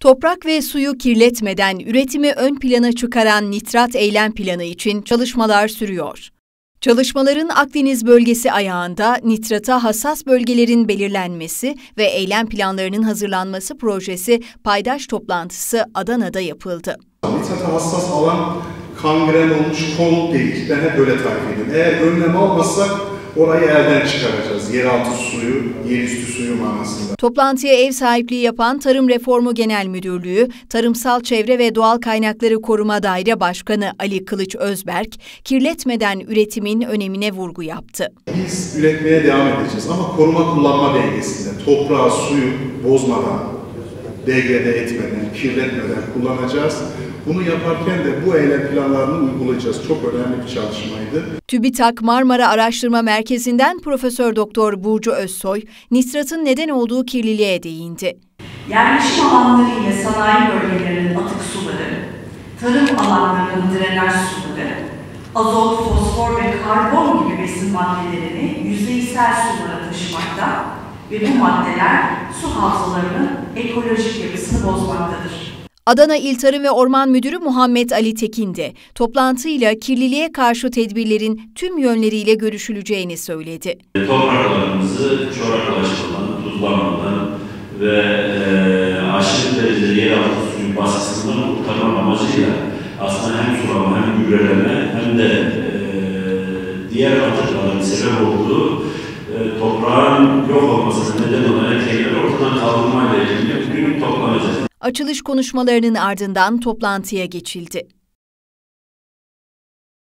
Toprak ve suyu kirletmeden üretimi ön plana çıkaran nitrat eylem planı için çalışmalar sürüyor. Çalışmaların Akdeniz bölgesi ayağında nitrata hassas bölgelerin belirlenmesi ve eylem planlarının hazırlanması projesi paydaş toplantısı Adana'da yapıldı. Nitrata hassas alan kangren olmuş kol değil. Ben hep böyle tarif ediyorum. Eğer önlem almazsak orayı elden çıkaracağız. Yeraltı suyu, yerüstü suyu manasında. Toplantıya ev sahipliği yapan Tarım Reformu Genel Müdürlüğü, Tarımsal Çevre ve Doğal Kaynakları Koruma Daire Başkanı Ali Kılıç Özberk, kirletmeden üretimin önemine vurgu yaptı. Biz üretmeye devam edeceğiz ama koruma kullanma dengesinde toprağı, suyu bozmadan, degrade etmeden, kirletmeden kullanacağız. Bunu yaparken de bu eylem planlarını uygulayacağız. Çok önemli bir çalışmaydı. TÜBİTAK Marmara Araştırma Merkezi'nden Profesör Doktor Burcu Özsoy, nitratın neden olduğu kirliliğe değindi. Yerleşim alanları ile sanayi bölgelerinin atık suları, tarım alanlarının drenaj suları, azot, fosfor ve karbon gibi besin maddelerini yüzeysel sulara taşımakta ve bu maddeler su havzalarının ekolojik yapısını bozmaktadır. Adana İl Tarım ve Orman Müdürü Muhammed Ali Tekin de toplantıyla kirliliğe karşı tedbirlerin tüm yönleriyle görüşüleceğini söyledi. Topraklarımızı çoraklaşmadan, tuzlamadan ve aşırı derecede yeraltı suyu baskısından kurtarma amacıyla aslında hem sulama hem gübreleme hem de diğer atıkların sebep olduğu toprağın yok olmasına neden olan etkenleri ortadan kaldırmayla ilgili bugün toplanacak. Açılış konuşmalarının ardından toplantıya geçildi.